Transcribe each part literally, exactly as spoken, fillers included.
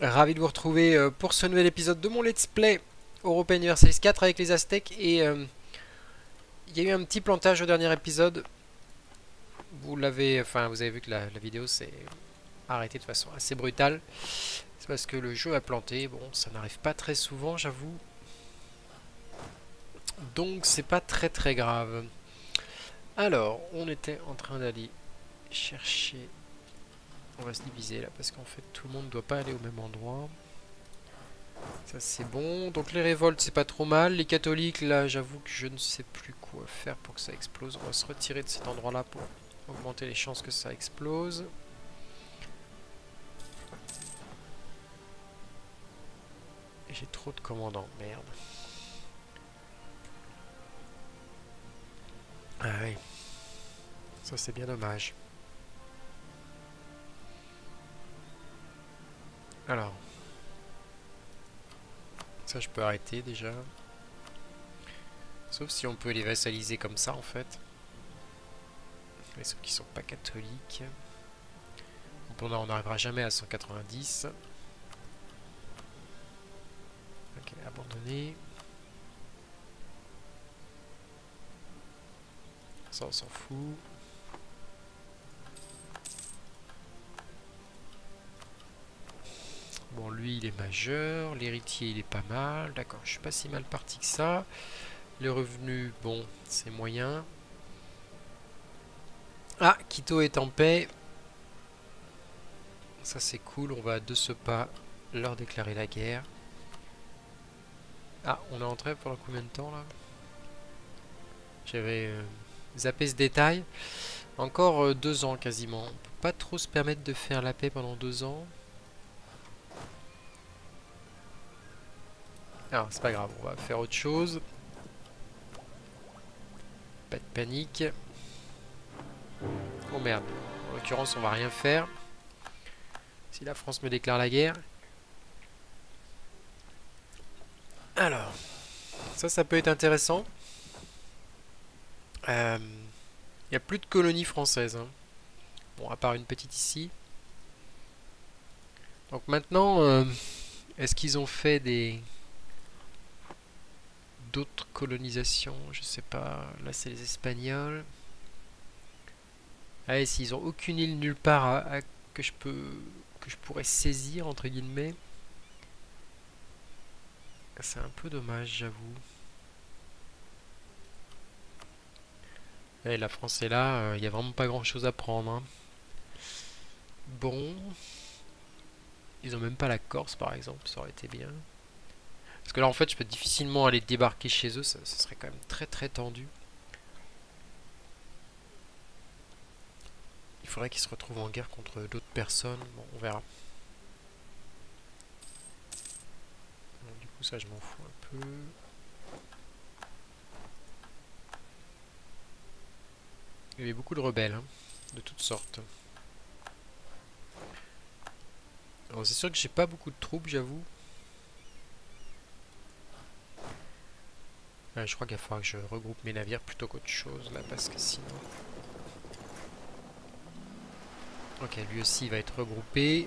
Ravi de vous retrouver euh, pour ce nouvel épisode de mon Let's Play Europa Universalis quatre avec les Aztèques. Et euh, il y a eu un petit plantage au dernier épisode. Vous l'avez, enfin, vous avez vu que la, la vidéo s'est arrêtée de façon assez brutale. C'est parce que le jeu a planté. Bon, ça n'arrive pas très souvent, j'avoue. Donc, c'est pas très très grave. Alors, on était en train d'aller chercher. On va se diviser là parce qu'en fait, tout le monde ne doit pas aller au même endroit. Ça c'est bon. Donc les révoltes c'est pas trop mal. Les catholiques là j'avoue que je ne sais plus quoi faire pour que ça explose. On va se retirer de cet endroit là pour augmenter les chances que ça explose. Et j'ai trop de commandants. Merde. Ah oui. Ça c'est bien dommage. Alors. Ça je peux arrêter déjà. Sauf si on peut les vassaliser comme ça en fait. Mais ceux qui sont pas catholiques. Bon, on n'arrivera jamais à cent quatre-vingt-dix. Ok, abandonné. Ça on s'en fout. Bon, lui il est majeur, l'héritier il est pas mal, d'accord, je suis pas si mal parti que ça. Les revenus, bon, c'est moyen. Ah, Quito est en paix. Ça c'est cool, on va de ce pas leur déclarer la guerre. Ah, on est entré pendant combien de temps là? J'avais euh, zappé ce détail. Encore euh, deux ans quasiment. On peut pas trop se permettre de faire la paix pendant deux ans. Alors, c'est pas grave, on va faire autre chose. Pas de panique. Oh merde, en l'occurrence on va rien faire. Si la France me déclare la guerre. Alors, ça, ça peut être intéressant. Il euh, n'y a plus de colonies françaises. Hein. Bon, à part une petite ici. Donc maintenant, euh, est-ce qu'ils ont fait des d'autres colonisations? Je sais pas. Là, c'est les Espagnols. Ah, et s'ils ont aucune île nulle part à, à, que je peux que je pourrais saisir entre guillemets. C'est un peu dommage, j'avoue. Et la France est là, il euh, n'y a vraiment pas grand chose à prendre. Hein. Bon. Ils ont même pas la Corse par exemple, ça aurait été bien. Parce que là en fait je peux difficilement aller débarquer chez eux, ça, ça serait quand même très très tendu. Il faudrait qu'ils se retrouvent en guerre contre d'autres personnes, bon on verra. Donc, du coup ça je m'en fous un peu. Il y avait beaucoup de rebelles, hein, de toutes sortes. Alors c'est sûr que j'ai pas beaucoup de troupes j'avoue. Ouais, je crois qu'il va falloir que je regroupe mes navires plutôt qu'autre chose là parce que sinon... Ok, lui aussi il va être regroupé.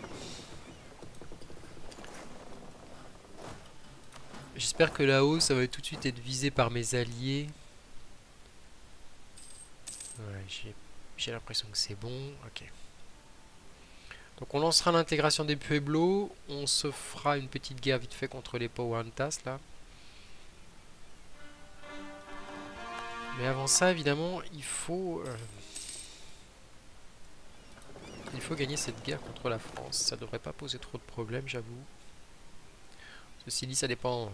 J'espère que là-haut ça va tout de suite être visé par mes alliés. Ouais, j'ai l'impression que c'est bon. Ok. Donc on lancera l'intégration des Pueblos. On se fera une petite guerre vite fait contre les Powantas là. Mais avant ça, évidemment, il faut... Euh, il faut gagner cette guerre contre la France. Ça devrait pas poser trop de problèmes, j'avoue. Ceci dit, ça dépend... Euh,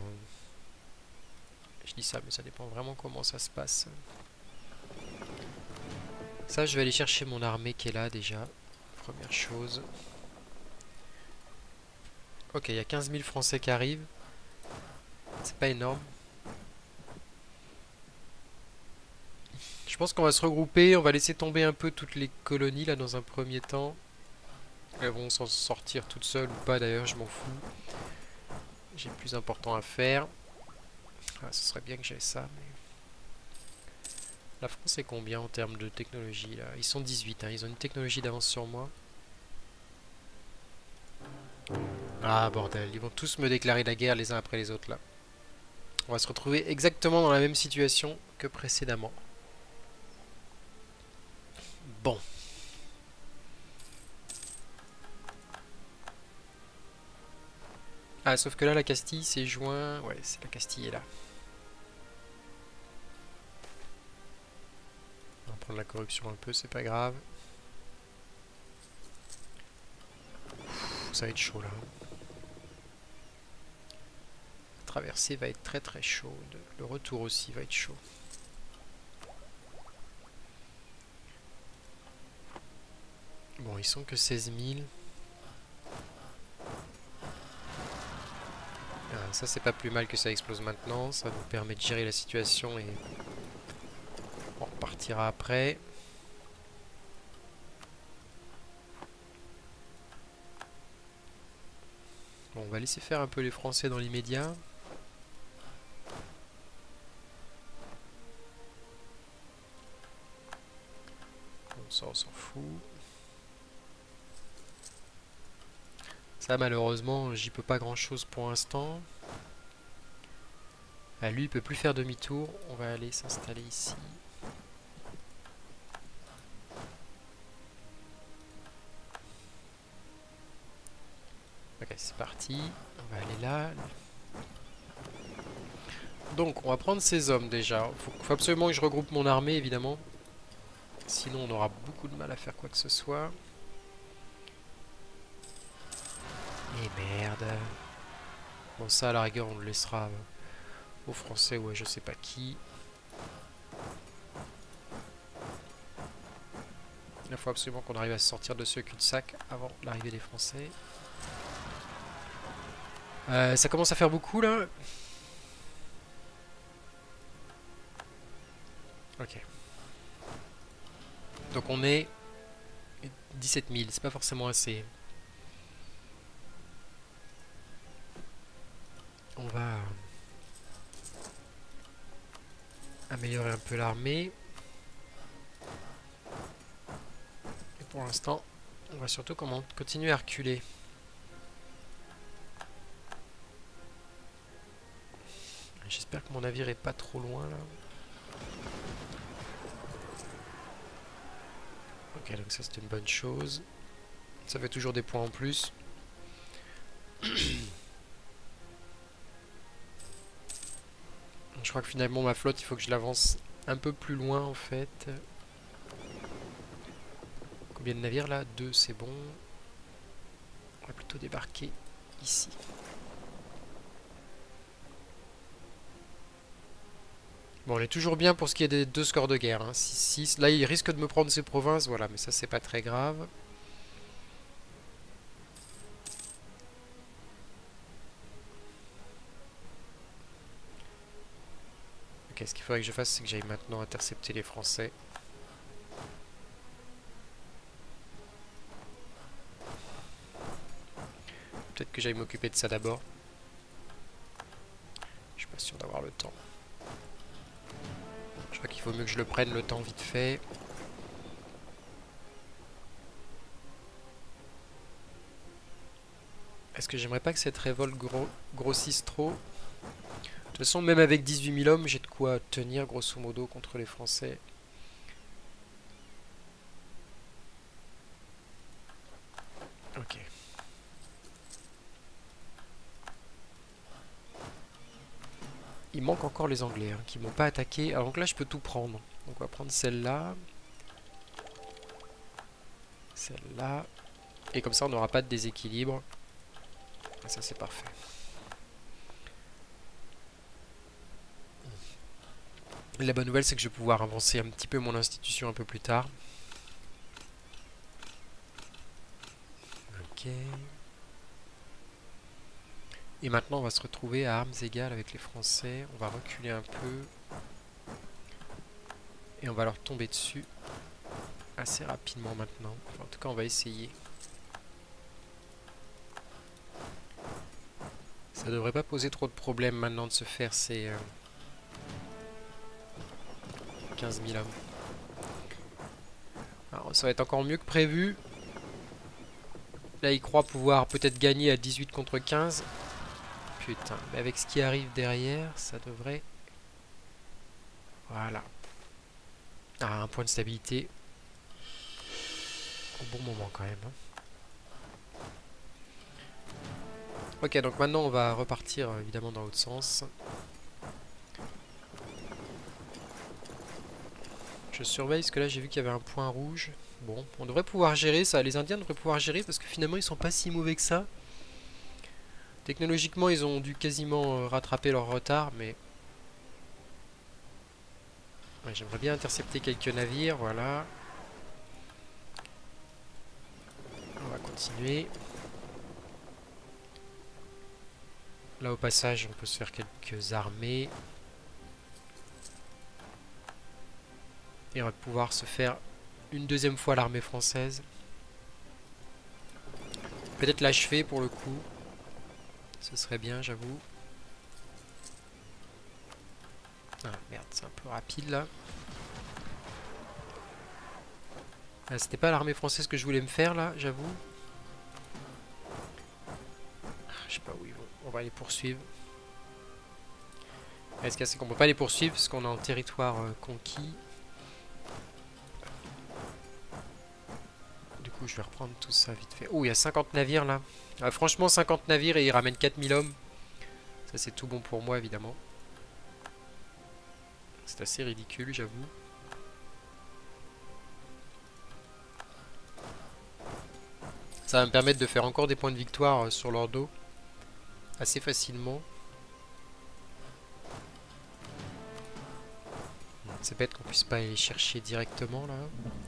je dis ça, mais ça dépend vraiment comment ça se passe. Ça, je vais aller chercher mon armée qui est là déjà. Première chose. Ok, il y a quinze mille Français qui arrivent. C'est pas énorme. Je pense qu'on va se regrouper, on va laisser tomber un peu toutes les colonies là dans un premier temps. Elles vont s'en sortir toutes seules ou pas d'ailleurs, je m'en fous. J'ai plus important à faire. Ah, ce serait bien que j'aie ça. Mais... La France est combien en termes de technologie là? Ils sont dix-huit, hein, ils ont une technologie d'avance sur moi. Ah bordel, ils vont tous me déclarer la guerre les uns après les autres là. On va se retrouver exactement dans la même situation que précédemment. Bon. Ah, sauf que là, la Castille s'est joint. Ouais, c'est la Castille est là. On va prendre la corruption un peu, c'est pas grave. Ouh, ça va être chaud là. La traversée va être très très chaude. Le retour aussi va être chaud. Bon, ils sont que seize mille. Ah, ça, c'est pas plus mal que ça explose maintenant. Ça nous permet de gérer la situation et on repartira après. Bon, on va laisser faire un peu les Français dans l'immédiat. Bon, ça, on s'en fout. Ça, malheureusement, j'y peux pas grand chose pour l'instant. Ah, lui, il peut plus faire demi-tour. On va aller s'installer ici. Ok, c'est parti. On va aller là. Donc, on va prendre ces hommes déjà. Faut, faut absolument que je regroupe mon armée, évidemment. Sinon, on aura beaucoup de mal à faire quoi que ce soit. Et merde. Bon, ça, à la rigueur, on le laissera aux Français ou à je sais pas qui. Il faut absolument qu'on arrive à sortir de ce cul-de-sac avant l'arrivée des Français. Euh, ça commence à faire beaucoup, là. Ok. Donc on est dix-sept mille, c'est pas forcément assez. On va améliorer un peu l'armée. Et pour l'instant, on va surtout comment continuer à reculer. J'espère que mon navire est pas trop loin là. Ok, donc ça c'est une bonne chose. Ça fait toujours des points en plus. Je crois que finalement ma flotte, il faut que je l'avance un peu plus loin en fait. Combien de navires là? Deux, c'est bon. On va plutôt débarquer ici. Bon, on est toujours bien pour ce qui est des deux scores de guerre. Hein. six six. Là, il risque de me prendre ses provinces. Voilà, mais ça, c'est pas très grave. Ok, ce qu'il faudrait que je fasse, c'est que j'aille maintenant intercepter les Français. Peut-être que j'aille m'occuper de ça d'abord. Je suis pas sûr d'avoir le temps. Je crois qu'il vaut mieux que je le prenne le temps vite fait. Est-ce que j'aimerais pas que cette révolte gros, grossisse trop? De toute façon, même avec dix-huit mille hommes, j'ai de quoi tenir grosso modo contre les Français. Ok. Il manque encore les Anglais hein, qui m'ont pas attaqué. Alors donc là, je peux tout prendre. Donc on va prendre celle-là. Celle-là. Et comme ça, on n'aura pas de déséquilibre. Et ça, c'est parfait. La bonne nouvelle, c'est que je vais pouvoir avancer un petit peu mon institution un peu plus tard. Ok. Et maintenant, on va se retrouver à armes égales avec les Français. On va reculer un peu. Et on va leur tomber dessus assez rapidement maintenant. Enfin, en tout cas, on va essayer. Ça devrait pas poser trop de problèmes maintenant de se faire ces euh, quinze mille hommes. Alors, ça va être encore mieux que prévu. Là, ils croient pouvoir peut-être gagner à dix-huit contre quinze. Putain, mais avec ce qui arrive derrière, ça devrait... Voilà. Ah, un point de stabilité. Au bon moment quand même. Hein. Ok, donc maintenant on va repartir évidemment dans l'autre sens. Je surveille parce que là j'ai vu qu'il y avait un point rouge. Bon, on devrait pouvoir gérer ça. Les Indiens devraient pouvoir gérer parce que finalement ils sont pas si mauvais que ça. Technologiquement ils ont dû quasiment rattraper leur retard, mais... Ouais, j'aimerais bien intercepter quelques navires, voilà. On va continuer. Là au passage on peut se faire quelques armées. Et on va pouvoir se faire une deuxième fois l'armée française. Peut-être l'achever pour le coup. Ce serait bien, j'avoue. Ah merde, c'est un peu rapide là. Ah, c'était pas l'armée française que je voulais me faire là, j'avoue. Ah, je sais pas où ils vont. On va les poursuivre. Est-ce que c'est qu'on peut pas les poursuivre parce qu'on est en territoire euh, conquis. Du coup, je vais reprendre tout ça vite fait. Oh, il y a cinquante navires là. Ah, franchement, cinquante navires et ils ramènent quatre mille hommes. Ça, c'est tout bon pour moi, évidemment. C'est assez ridicule, j'avoue. Ça va me permettre de faire encore des points de victoire euh, sur leur dos. Assez facilement. C'est bête qu'on puisse pas aller les chercher directement, là.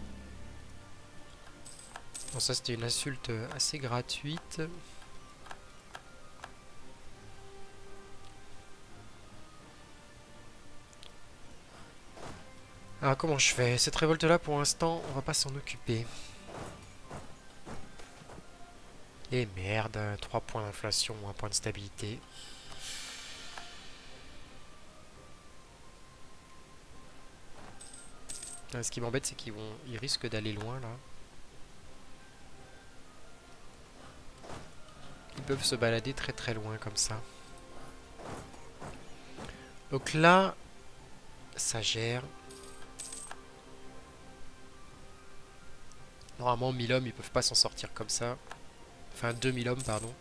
Bon, ça, c'était une insulte assez gratuite. Alors comment je fais? Cette révolte là pour l'instant on va pas s'en occuper. Et merde, trois points d'inflation, un point de stabilité. Ce qui m'embête c'est qu'ils vont, ils risquent d'aller loin là. Ils peuvent se balader très très loin comme ça. Donc là, ça gère. Normalement mille hommes ils peuvent pas s'en sortir comme ça. Enfin deux mille hommes pardon.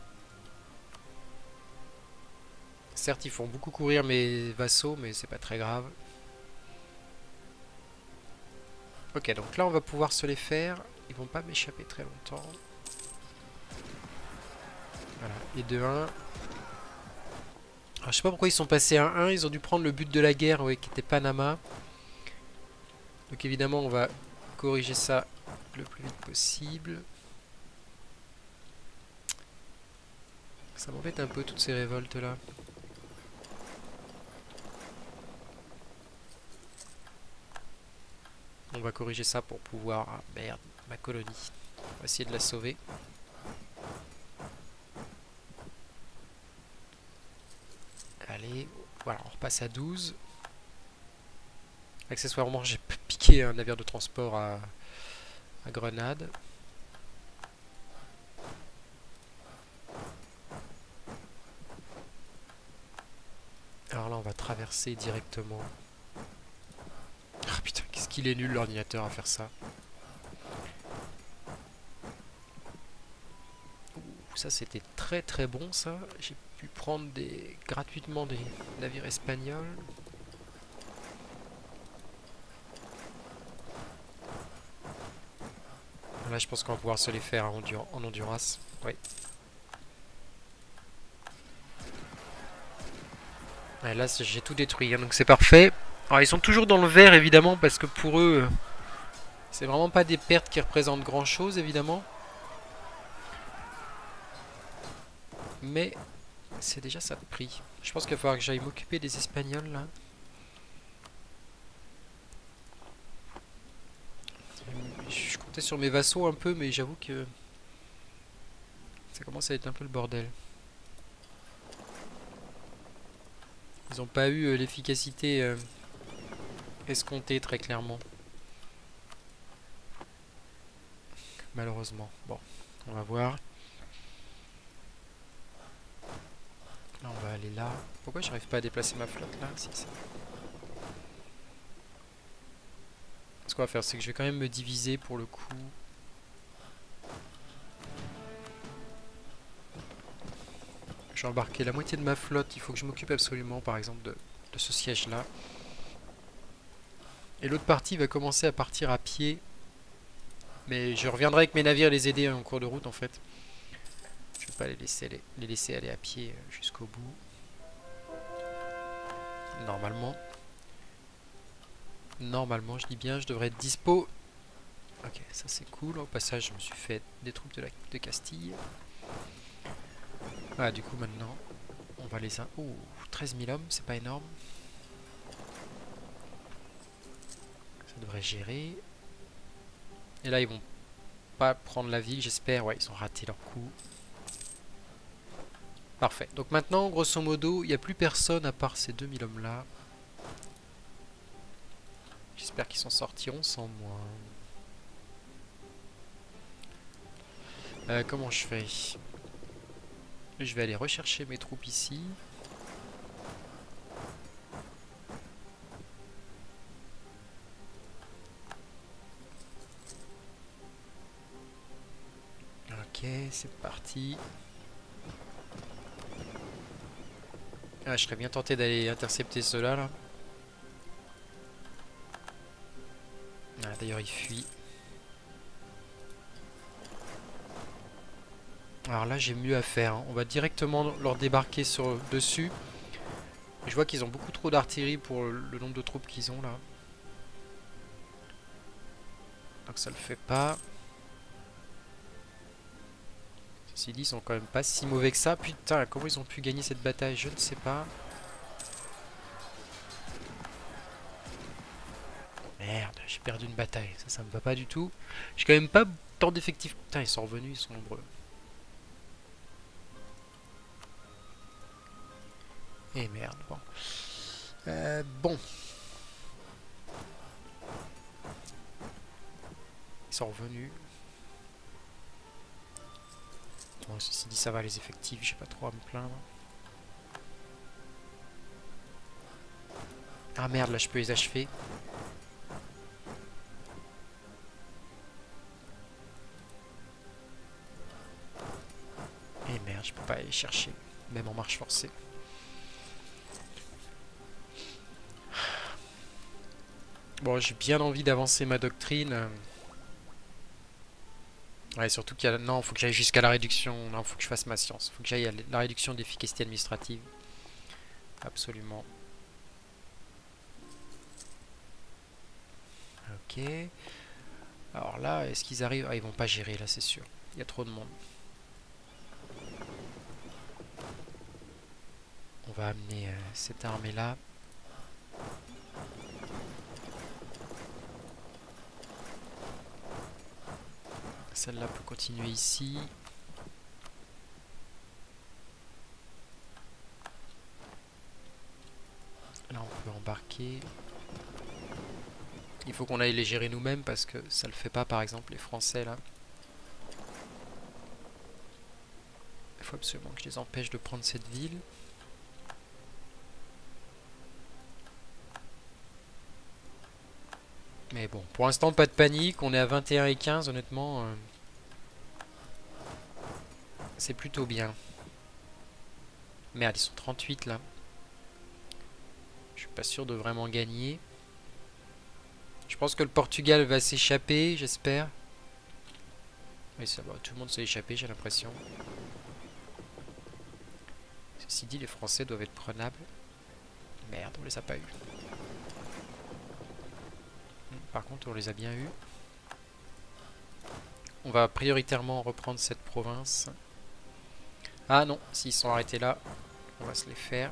Certes ils font beaucoup courir mes vassaux mais c'est pas très grave. Ok donc là on va pouvoir se les faire. Ils vont pas m'échapper très longtemps. Voilà, et de un. Alors, je sais pas pourquoi ils sont passés à un, ils ont dû prendre le but de la guerre, ouais, qui était Panama. Donc évidemment on va corriger ça le plus vite possible. Ça m'embête un peu toutes ces révoltes là. On va corriger ça pour pouvoir... Ah merde, ma colonie. On va essayer de la sauver. Allez, voilà, on repasse à douze. Accessoirement, j'ai piqué un navire de transport à, à Grenade. Alors là, on va traverser directement. Ah putain, qu'est-ce qu'il est nul l'ordinateur à faire ça. Ouh, ça c'était très très bon ça. J'ai pu prendre des gratuitement des navires espagnols. Là, je pense qu'on va pouvoir se les faire en, Hondur en Honduras. Oui. Ouais, là, j'ai tout détruit, hein, donc c'est parfait. Alors, ils sont toujours dans le vert, évidemment, parce que pour eux, c'est vraiment pas des pertes qui représentent grand-chose, évidemment. Mais c'est déjà ça de prix. Je pense qu'il va falloir que j'aille m'occuper des Espagnols, là. Je comptais sur mes vassaux un peu, mais j'avoue que ça commence à être un peu le bordel. Ils n'ont pas eu euh, l'efficacité euh, escomptée, très clairement. Malheureusement. Bon, On va voir. Là, on va aller là. Pourquoi j'arrive pas à déplacer ma flotte là? Si, ça. Ce qu'on va faire, c'est que je vais quand même me diviser pour le coup. Je vais embarquer la moitié de ma flotte. Il faut que je m'occupe absolument, par exemple, de, de ce siège-là. Et l'autre partie va commencer à partir à pied. Mais je reviendrai avec mes navires les aider en cours de route, en fait. Je vais pas les laisser aller, les laisser aller à pied jusqu'au bout. Normalement. Normalement, je dis bien, je devrais être dispo. Ok, ça c'est cool. Au passage, je me suis fait des troupes de, la, de Castille. Ah, du coup, maintenant, on va les... Oh, treize mille hommes, c'est pas énorme. Ça devrait gérer. Et là, ils vont pas prendre la ville, j'espère. Ouais, ils ont raté leur coup. Parfait. Donc maintenant, grosso modo, il n'y a plus personne à part ces deux mille hommes-là. J'espère qu'ils s'en sortiront sans moi. Euh, comment je fais? Je vais aller rechercher mes troupes ici. Ok, c'est parti. Ah, je serais bien tenté d'aller intercepter ceux-là, là. Ah, d'ailleurs, ils fuient. Alors là, j'ai mieux à faire. Hein. On va directement leur débarquer sur dessus. Je vois qu'ils ont beaucoup trop d'artillerie pour le nombre de troupes qu'ils ont, là. Donc ça le fait pas. Ceci dit, ils sont quand même pas si mauvais que ça. Putain, comment ils ont pu gagner cette bataille? Je ne sais pas. Merde, j'ai perdu une bataille. Ça, ça me va pas du tout. J'ai quand même pas tant d'effectifs. Putain, ils sont revenus, ils sont nombreux. Et merde, bon. Euh, bon. Ils sont revenus. Bon, ceci dit, ça va les effectifs, j'ai pas trop à me plaindre. Ah merde, là je peux les achever. Et merde, je peux pas aller les chercher, même en marche forcée. Bon, j'ai bien envie d'avancer ma doctrine. Ouais, surtout qu'il y a... Non, faut que j'aille jusqu'à la réduction. Non, faut que je fasse ma science. Faut que j'aille à la réduction d'efficacité administrative. Absolument. Ok. Alors là, est-ce qu'ils arrivent? Ah, ils vont pas gérer, là, c'est sûr. Il y a trop de monde. On va amener euh, cette armée-là. Celle-là peut continuer ici. Là, on peut embarquer. Il faut qu'on aille les gérer nous-mêmes parce que ça le fait pas, par exemple, les Français, là. Il faut absolument que je les empêche de prendre cette ville. Mais bon, pour l'instant, pas de panique. On est à vingt et un et quinze, honnêtement. Euh, c'est plutôt bien. Merde, ils sont trente-huit, là. Je suis pas sûr de vraiment gagner. Je pense que le Portugal va s'échapper, j'espère. Oui, ça va. Tout le monde s'est échappé, j'ai l'impression. Ceci dit, les Français doivent être prenables. Merde, on les a pas eu. Par contre, on les a bien eus. On va prioritairement reprendre cette province. Ah non, s'ils sont arrêtés là, on va se les faire.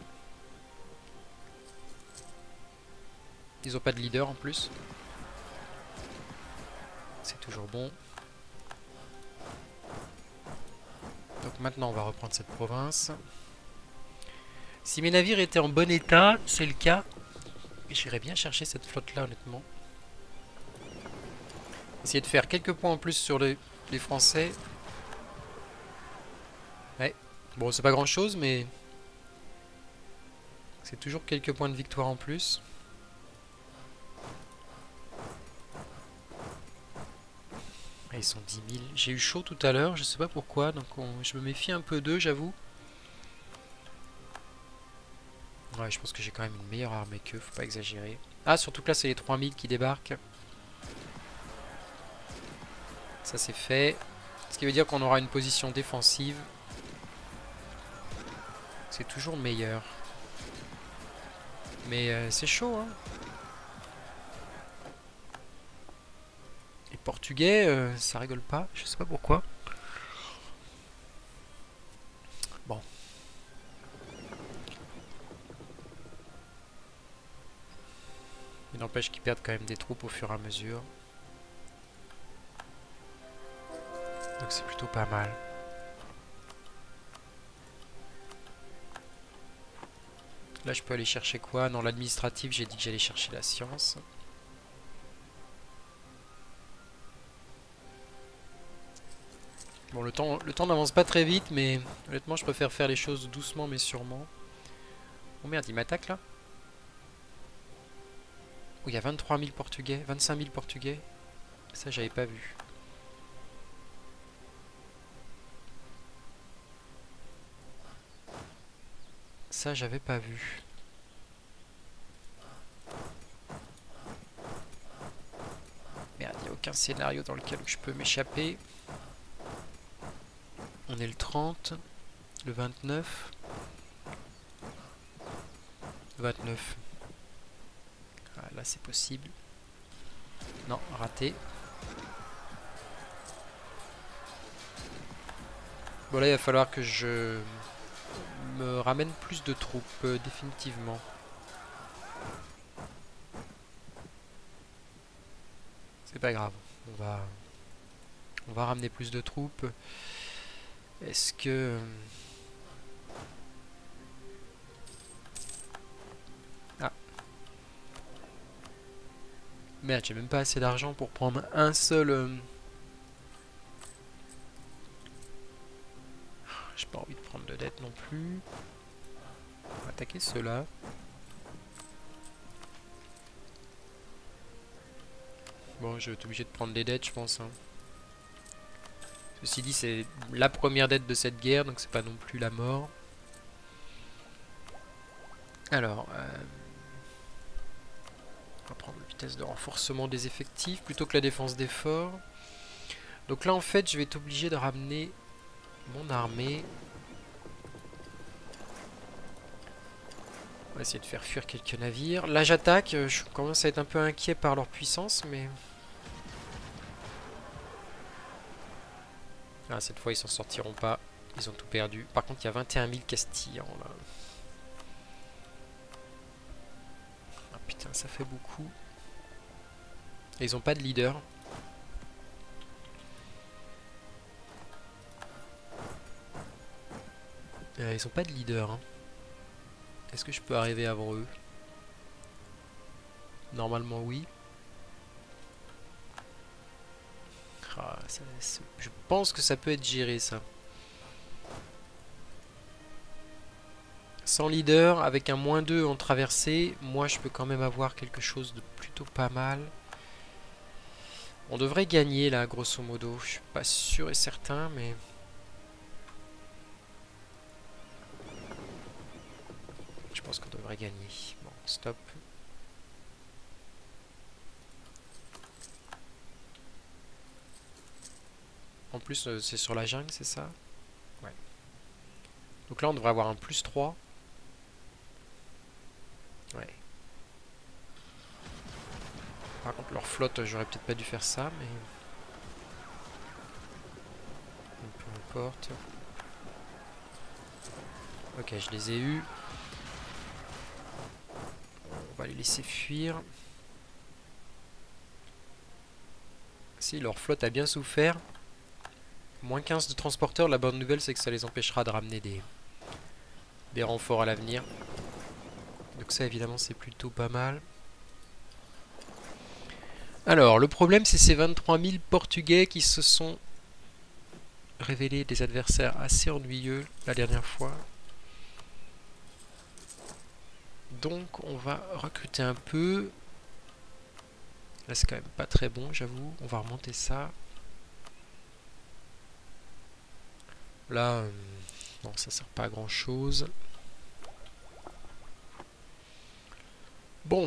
Ils ont pas de leader en plus. C'est toujours bon. Donc maintenant, on va reprendre cette province. Si mes navires étaient en bon état, c'est le cas. J'irais bien chercher cette flotte-là, honnêtement. Essayer de faire quelques points en plus sur les, les Français. Ouais. Bon, c'est pas grand chose, mais c'est toujours quelques points de victoire en plus. Et ils sont dix mille. J'ai eu chaud tout à l'heure, je sais pas pourquoi, donc on... je me méfie un peu d'eux, j'avoue. Ouais, je pense que j'ai quand même une meilleure armée qu'eux, faut pas exagérer. Ah, surtout que là, c'est les trois mille qui débarquent. Ça, c'est fait. Ce qui veut dire qu'on aura une position défensive. C'est toujours meilleur. Mais euh, c'est chaud, hein. Les Portugais, euh, ça rigole pas, je sais pas pourquoi. Bon. Il n'empêche qu'ils perdent quand même des troupes au fur et à mesure. Donc c'est plutôt pas mal. Là je peux aller chercher quoi? Dans l'administratif j'ai dit que j'allais chercher la science. Bon, le temps, le temps n'avance pas très vite, mais honnêtement je préfère faire les choses doucement mais sûrement. Oh merde, il m'attaque là? Oh, il y a vingt-trois mille Portugais, vingt-cinq mille Portugais. Ça j'avais pas vu. Ça j'avais pas vu. Merde, il n'y a aucun scénario dans lequel je peux m'échapper. On est le trente, le vingt-neuf. Le vingt-neuf. Ah, là c'est possible. Non, raté. Bon là il va falloir que je me ramène plus de troupes, euh, définitivement. C'est pas grave, on va, on va ramener plus de troupes. Est-ce que... Ah. Merde, j'ai même pas assez d'argent pour prendre un seul... Euh... J'ai pas envie de prendre de dette non plus. On va attaquer ceux-là. Bon, je vais être obligé de prendre des dettes, je pense. Hein. Ceci dit, c'est la première dette de cette guerre, donc c'est pas non plus la mort. Alors, euh, on va prendre la vitesse de renforcement des effectifs plutôt que la défense des forts. Donc là, en fait, je vais être obligé de ramener mon armée. On va essayer de faire fuir quelques navires. Là, j'attaque. Je commence à être un peu inquiet par leur puissance, mais... Ah, cette fois, ils s'en sortiront pas. Ils ont tout perdu. Par contre, il y a vingt et un mille Castillans, là. Ah, putain, ça fait beaucoup. Et ils ont pas de leader. Euh, ils ont pas de leader. Hein. Est-ce que je peux arriver avant eux? Normalement, oui. Ah, ça, je pense que ça peut être géré, ça. Sans leader, avec un moins deux en traversée, moi je peux quand même avoir quelque chose de plutôt pas mal. On devrait gagner là, grosso modo. Je suis pas sûr et certain, mais... Je pense qu'on devrait gagner. Bon, stop. En plus, euh, c'est sur la jungle, c'est ça? Ouais. Donc là, on devrait avoir un plus trois. Ouais. Par contre, leur flotte, j'aurais peut-être pas dû faire ça, mais... Peu importe. Ok, je les ai eus. On va les laisser fuir. Si, leur flotte a bien souffert. Moins quinze de transporteurs, la bonne nouvelle c'est que ça les empêchera de ramener des, des renforts à l'avenir. Donc ça évidemment c'est plutôt pas mal. Alors le problème c'est ces vingt-trois mille Portugais qui se sont révélé des adversaires assez ennuyeux la dernière fois. Donc on va recruter un peu. Là c'est quand même pas très bon, j'avoue. On va remonter ça. Là, euh, non, ça sert pas à grand chose. Bon.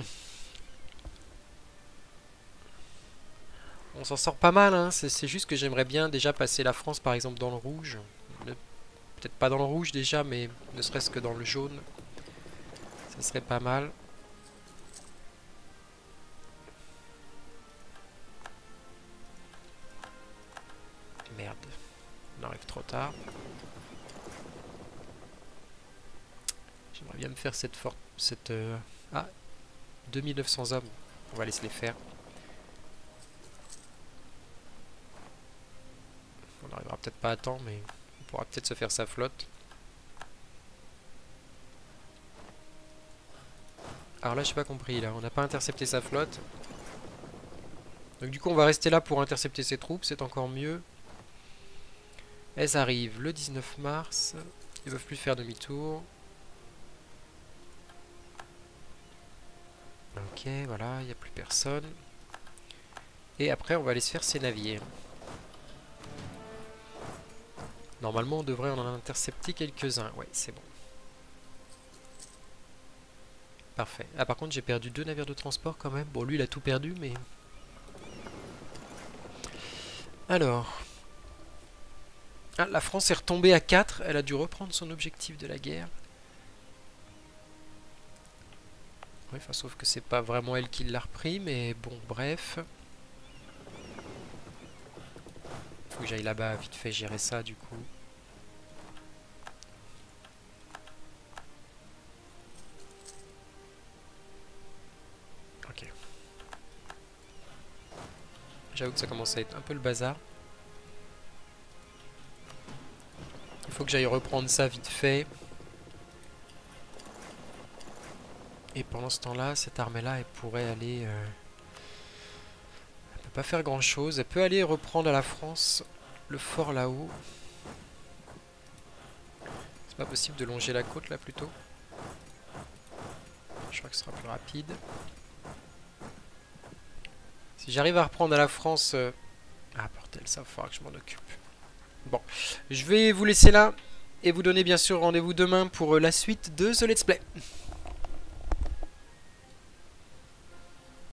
On s'en sort pas mal, hein. C'est juste que j'aimerais bien déjà passer la France par exemple dans le rouge. Peut-être pas dans le rouge déjà, mais ne serait-ce que dans le jaune. Ça serait pas mal. Merde. On arrive trop tard. J'aimerais bien me faire cette forte... Cette, euh... Ah, deux mille neuf cents hommes. On va laisser les faire. On n'arrivera peut-être pas à temps, mais on pourra peut-être se faire sa flotte. Alors là, j'ai pas compris. Là, on n'a pas intercepté sa flotte. Donc du coup, on va rester là pour intercepter ses troupes. C'est encore mieux. Elles arrivent le dix-neuf mars. Ils ne peuvent plus faire demi-tour. Ok, voilà, il n'y a plus personne. Et après, on va aller se faire ses navires. Normalement, on devrait en intercepter quelques-uns. Ouais, c'est bon. Parfait. Ah, par contre, j'ai perdu deux navires de transport quand même. Bon, lui, il a tout perdu, mais... Alors... Ah, la France est retombée à quatre. Elle a dû reprendre son objectif de la guerre. Oui, enfin, sauf que c'est pas vraiment elle qui l'a repris, mais bon, bref. Faut que j'aille là-bas vite fait gérer ça, du coup. Ok. J'avoue que ça commence à être un peu le bazar. Il faut que j'aille reprendre ça vite fait. Et pendant ce temps-là, cette armée-là, elle pourrait aller... Euh... Elle peut pas faire grand-chose. Elle peut aller reprendre à la France le fort là-haut. C'est pas possible de longer la côte là plutôt. Je crois que ce sera plus rapide. Si j'arrive à reprendre à la France... Euh... Ah, bordel, ça va falloir que je m'en occupe. Bon, je vais vous laisser là. Et vous donner bien sûr rendez-vous demain pour la suite de ce let's play.